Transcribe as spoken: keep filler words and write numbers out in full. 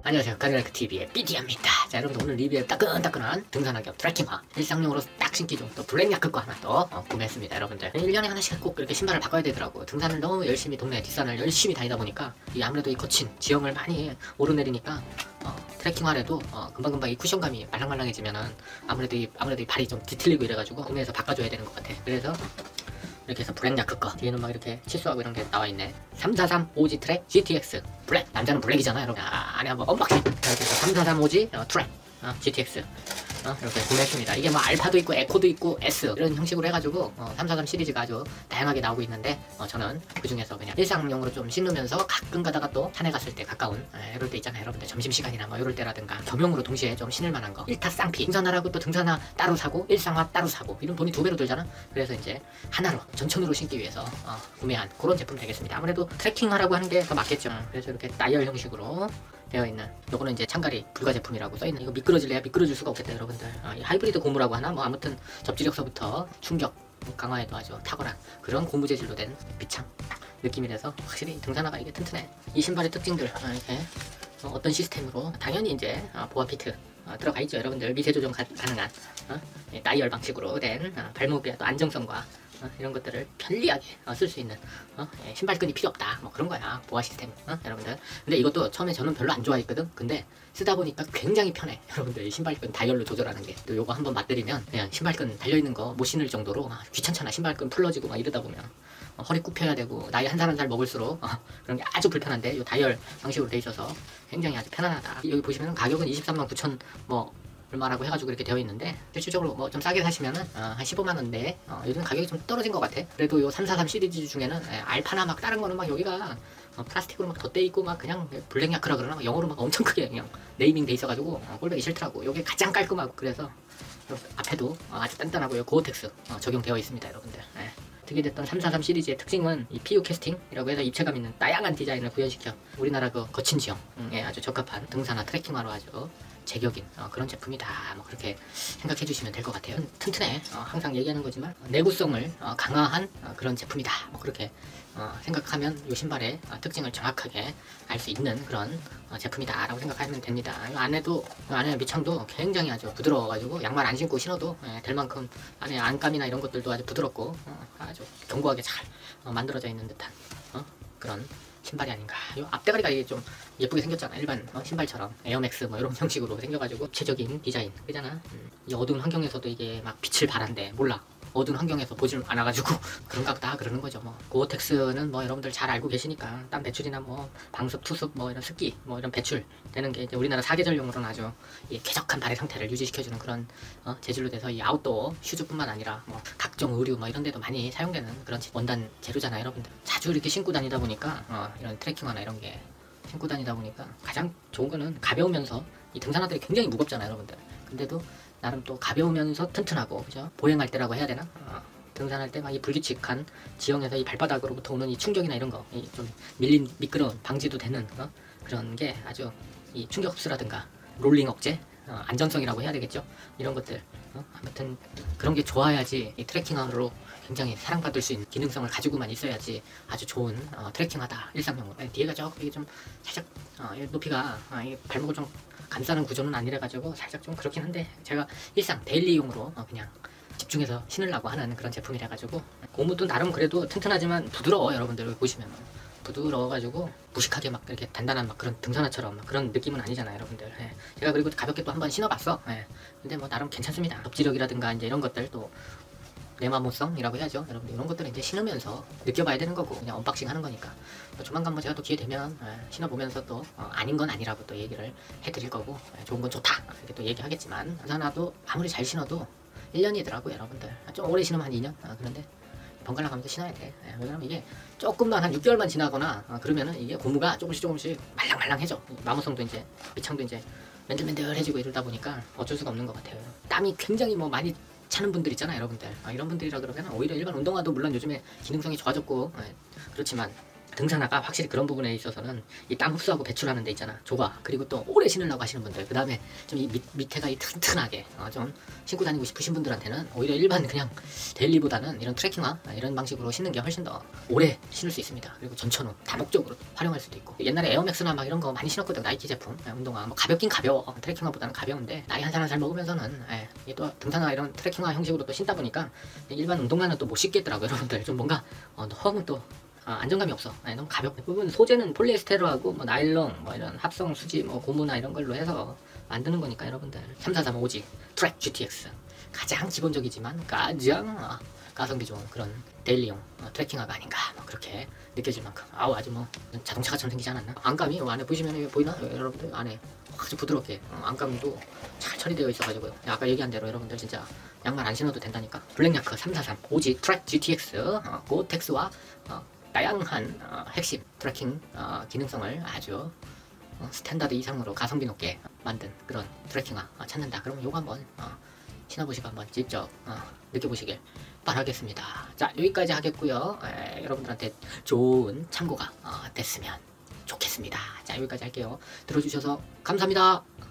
안녕하세요, 가드라이크티비의 삐디입니다. 자, 여러분들 오늘 리뷰에 따끈따끈한 등산화겸 트레킹화 일상용으로 딱 신기 좀 또 블랙야크 거 하나 또 어, 구매했습니다. 여러분들 일 년에 하나씩 꼭 이렇게 신발을 바꿔야 되더라고요. 등산을 너무 열심히 동네 뒷산을 열심히 다니다 보니까 이 아무래도 이 거친 지형을 많이 오르내리니까 어, 트레킹화라도 어, 금방금방 이 쿠션감이 말랑말랑해지면은 아무래도 이 아무래도 이 발이 좀 뒤틀리고 이래가지고 구매해서 바꿔줘야 되는 것 같아. 그래서 이렇게 해서 블랙야크 거 뒤에는 막 이렇게 치수하고 이런 게 나와있네. 삼사삼 오지 트랙 지티엑스 블랙. 남자는 블랙이잖아 여러분. 아, 안에 한번 언박싱. 이렇게 해서 삼사삼 오지 어, 트랙 어, 지티엑스 어, 이렇게 구매했습니다. 이게 뭐 알파도 있고 에코도 있고 S 이런 형식으로 해가지고 어, 삼사삼 시리즈가 아주 다양하게 나오고 있는데 어, 저는 그 중에서 그냥 일상용으로 좀 신으면서 가끔 가다가 또 산에 갔을 때 가까운 에, 이럴 때 있잖아요 여러분들. 점심시간이나 뭐 이럴 때라든가 겸용으로 동시에 좀 신을 만한 거. 일타 쌍피 등산화라고 또 등산화 따로 사고 일상화 따로 사고 이런 돈이 두 배로 들잖아. 그래서 이제 하나로 전천으로 신기 위해서 어, 구매한 그런 제품 되겠습니다. 아무래도 트레킹화라고 하는 게 더 맞겠죠. 그래서 이렇게 다이얼 형식으로 되어 있는 요거는 이제 참가리 불가 제품이라고 써있는. 이거 미끄러질래야 미끄러질 수가 없겠다 여러분들. 아, 이 하이브리드 고무라고 하나 뭐 아무튼 접지력서부터 충격 강화에도 아주 탁월한 그런 고무 재질로 된 비창 느낌이라서 확실히 등산화가 이게 튼튼해. 이 신발의 특징들 아, 이렇게 어, 어떤 시스템으로 당연히 이제 어, 보아 피트 어, 들어가 있죠 여러분들. 미세 조정 가, 가능한 어, 예, 다이얼 방식으로 된 어, 발목의 또 안정성과 어, 이런 것들을 편리하게 어, 쓸 수 있는 어, 예, 신발끈이 필요 없다 뭐 그런 거야 보아 시스템 어, 여러분들. 근데 이것도 처음에 저는 별로 안 좋아했거든. 근데 쓰다 보니까 굉장히 편해 여러분들. 이 신발끈 다이얼로 조절하는 게. 또 요거 한번 맛들이면 그냥 신발끈 달려있는 거 못 신을 정도로 아, 귀찮잖아. 신발끈 풀러지고 막 이러다 보면 어, 허리 굽혀야 되고 나이 한 살 한 살 먹을수록 어, 그런 게 아주 불편한데 요 다이얼 방식으로 돼 있어서 굉장히 아주 편안하다. 여기 보시면 가격은 이십삼만 구천 뭐 얼마라고 해가지고 이렇게 되어 있는데 실질적으로 뭐 좀 싸게 사시면은 어, 한 십오만 원대 어, 요즘 가격이 좀 떨어진 것 같아. 그래도 요 삼사삼 시리즈 중에는 에, 알파나 막 다른 거는 막 여기가 어, 플라스틱으로 막 덧대 있고 막 그냥 블랙야크라 그러나 막 영어로 막 엄청 크게 그냥 네이밍 돼 있어가지고 어, 꼴보기 싫더라고. 요게 가장 깔끔하고 그래서 앞에도 어, 아주 단단하고요 고어텍스 어, 적용되어 있습니다 여러분들. 에. 특이됐던 삼사삼 시리즈의 특징은 이 피유 캐스팅이라고 해서 입체감 있는 다양한 디자인을 구현시켜 우리나라 그 거친 지형에 아주 적합한 등산화 트레킹화로 아주 제격인 어, 그런 제품이다 뭐 그렇게 생각해 주시면 될 것 같아요. 튼튼해. 어, 항상 얘기하는 거지만 어, 내구성을 어, 강화한 어, 그런 제품이다 뭐 그렇게 어, 생각하면 이 신발의 어, 특징을 정확하게 알 수 있는 그런 어, 제품이다 라고 생각하면 됩니다. 이 안에도 이 안에 밑창도 굉장히 아주 부드러워 가지고 양말 안 신고 신어도 예, 될 만큼 안에 안감이나 이런 것들도 아주 부드럽고 어, 아주 견고하게 잘 어, 만들어져 있는 듯한 어, 그런 신발이 아닌가. 이 앞대가리가 이게 좀 예쁘게 생겼잖아. 일반 어, 신발처럼 에어맥스 뭐 이런 형식으로 생겨가지고 입체적인 디자인 그잖아. 음. 이 어두운 환경에서도 이게 막 빛을 발한대. 몰라. 어두운 환경에서 보질 않아가지고 그런가 보다 그러는 거죠. 뭐 고어텍스는 뭐 여러분들 잘 알고 계시니까 땀 배출이나 뭐 방습, 투습 뭐 이런 습기 뭐 이런 배출 되는 게 이제 우리나라 사계절용으로는 아주 이 쾌적한 발의 상태를 유지시켜주는 그런 어, 재질로 돼서 이 아웃도어 슈즈뿐만 아니라 뭐 각종 의류 뭐 이런 데도 많이 사용되는 그런 원단 재료잖아요 여러분들. 자주 이렇게 신고 다니다 보니까 어, 이런 트레킹화나 이런 게 신고 다니다 보니까 가장 좋은 거는 가벼우면서 이 등산화들이 굉장히 무겁잖아요 여러분들. 근데도 나름 또 가벼우면서 튼튼하고 그죠? 보행할 때라고 해야 되나? 어, 등산할 때 막 이 불규칙한 지형에서 이 발바닥으로부터 오는 이 충격이나 이런 거, 이 좀 밀림 미끄러움 방지도 되는 어? 그런 게 아주 이 충격 흡수라든가 롤링 억제, 어, 안전성이라고 해야 되겠죠? 이런 것들 어? 아무튼 그런 게 좋아야지 이 트레킹화로 굉장히 사랑받을 수 있는 기능성을 가지고만 있어야지 아주 좋은 어, 트레킹화다 일상용으로. 뒤에가 저 이게 좀 살짝 어, 고무가 어, 이 발목을 좀 감싸는 구조는 아니래가지고 살짝 좀 그렇긴 한데 제가 일상 데일리용으로 어 그냥 집중해서 신으려고 하는 그런 제품이라가지고 고무도 나름 그래도 튼튼하지만 부드러워 여러분들 보시면 부드러워가지고 무식하게 막 이렇게 단단한 막 그런 등산화처럼 막 그런 느낌은 아니잖아요 여러분들. 예. 제가 그리고 가볍게 또 한번 신어봤어. 예. 근데 뭐 나름 괜찮습니다. 접지력이라든가 이제 이런 것들 또 내마모성이라고 해야죠 여러분들. 이런 것들은 이제 신으면서 느껴봐야 되는 거고 그냥 언박싱 하는 거니까 또 조만간 뭐 제가 또 기회 되면 예, 신어보면서 또 어, 아닌 건 아니라고 또 얘기를 해드릴 거고 예, 좋은 건 좋다 이렇게 또 얘기하겠지만 등산화도 아무리 잘 신어도 일 년이더라고요 여러분들. 좀 오래 신으면 한 이 년 아, 그런데 번갈아 가면서 신어야 돼. 예, 왜냐면 이게 조금만 한 육 개월만 지나거나 아, 그러면은 이게 고무가 조금씩 조금씩 말랑말랑해져. 마모성도 이제 밑창도 이제 맨들맨들해지고 이러다 보니까 어쩔 수가 없는 것 같아요. 땀이 굉장히 뭐 많이 차는 분들 있잖아요 여러분들. 아, 이런 분들이라 그러면 오히려 일반 운동화도 물론 요즘에 기능성이 좋아졌고 예, 그렇지만 등산화가 확실히 그런 부분에 있어서는 이 땀 흡수하고 배출하는 데 있잖아. 좁아. 그리고 또 오래 신으려고 하시는 분들, 그 다음에 좀 이 밑에가 이 튼튼하게 어, 좀 신고 다니고 싶으신 분들한테는 오히려 일반 그냥 데일리보다는 이런 트레킹화 이런 방식으로 신는 게 훨씬 더 오래 신을 수 있습니다. 그리고 전천후 다목적으로 활용할 수도 있고. 옛날에 에어맥스나 막 이런 거 많이 신었거든. 나이키 제품 운동화. 뭐 가볍긴 가벼워. 트레킹화보다는 가벼운데 나이 한 살 한 살 먹으면서는 예, 이게 또 등산화 이런 트레킹화 형식으로 또 신다 보니까 일반 운동화는 또 못 신겠더라고요. 여러분들 좀 뭔가 어, 너무 또 아, 안정감이 없어. 네, 너무 가볍고. 부분 소재는 폴리에스테르하고 뭐 나일론 뭐 이런 합성 수지 뭐 고무나 이런 걸로 해서 만드는 거니까 여러분들 삼사삼 오지 트랙 지티엑스 가장 기본적이지만 가장 어, 가성비 좋은 그런 데일리용 어, 트레킹화가 아닌가 뭐 그렇게 느껴질 만큼 아우 아주 뭐 자동차가처럼 생기지 않았나. 안감이 요 안에 보시면 보이나 여러분들 안에 아주 부드럽게 어, 안감도 잘 처리되어 있어가지고요. 아까 얘기한 대로 여러분들 진짜 양말 안 신어도 된다니까. 블랙야크 삼사삼 오지 트랙 지티엑스 어, 고텍스와 어, 다양한 어, 핵심 트래킹 어, 기능성을 아주 어, 스탠다드 이상으로 가성비 높게 만든 그런 트래킹화 어, 찾는다. 그러면 요거 한번 어, 신어보시고 한번 직접 어, 느껴보시길 바라겠습니다. 자, 여기까지 하겠고요. 에, 여러분들한테 좋은 참고가 어, 됐으면 좋겠습니다. 자, 여기까지 할게요. 들어주셔서 감사합니다.